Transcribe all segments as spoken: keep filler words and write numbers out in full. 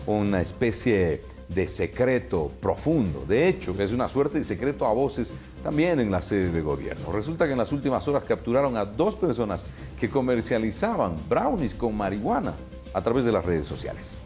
una especie de secreto profundo. De hecho, es una suerte de secreto a voces también en la sede de gobierno. Resulta que en las últimas horas capturaron a dos personas que comercializaban brownies con marihuana a través de las redes sociales.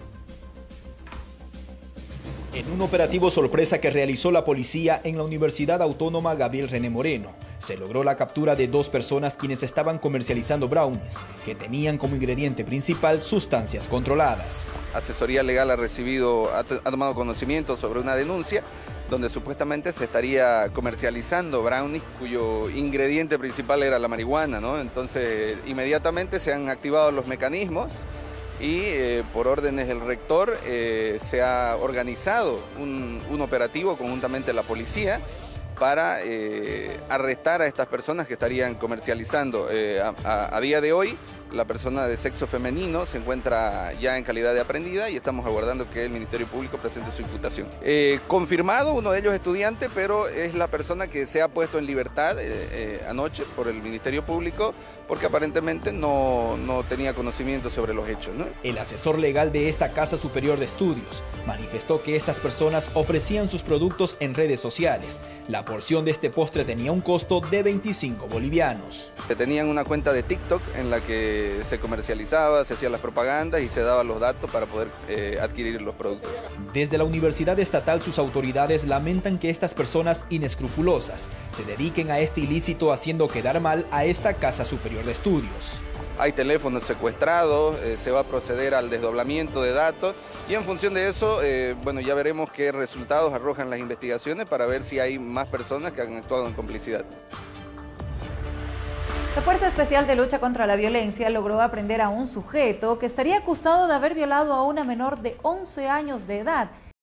En un operativo sorpresa que realizó la policía en la Universidad Autónoma Gabriel René Moreno, se logró la captura de dos personas quienes estaban comercializando brownies, que tenían como ingrediente principal sustancias controladas. Asesoría Legal ha recibido, ha, ha tomado conocimiento sobre una denuncia donde supuestamente se estaría comercializando brownies cuyo ingrediente principal era la marihuana, ¿no? Entonces, inmediatamente se han activado los mecanismos y eh, por órdenes del rector eh, se ha organizado un, un operativo conjuntamente la policía para eh, arrestar a estas personas que estarían comercializando. Eh, a, a, a día de hoy, la persona de sexo femenino se encuentra ya en calidad de aprehendida y estamos aguardando que el Ministerio Público presente su imputación. Eh, confirmado, uno de ellos estudiante, pero es la persona que se ha puesto en libertad eh, eh, anoche por el Ministerio Público porque aparentemente no, no tenía conocimiento sobre los hechos, ¿no? El asesor legal de esta Casa Superior de Estudios manifestó que estas personas ofrecían sus productos en redes sociales. La porción de este postre tenía un costo de veinticinco bolivianos. Tenían una cuenta de TikTok en la que se comercializaba, se hacían las propagandas y se daban los datos para poder eh, adquirir los productos. Desde la Universidad Estatal, sus autoridades lamentan que estas personas inescrupulosas se dediquen a este ilícito haciendo quedar mal a esta Casa Superior de Estudios. Hay teléfonos secuestrados, eh, se va a proceder al desdoblamiento de datos y en función de eso, eh, bueno, ya veremos qué resultados arrojan las investigaciones para ver si hay más personas que han actuado en complicidad. La Fuerza Especial de Lucha contra la Violencia logró aprender a un sujeto que estaría acusado de haber violado a una menor de once años de edad.